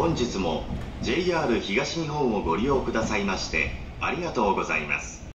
本日も JR 東日本をご利用くださいましてありがとうございます。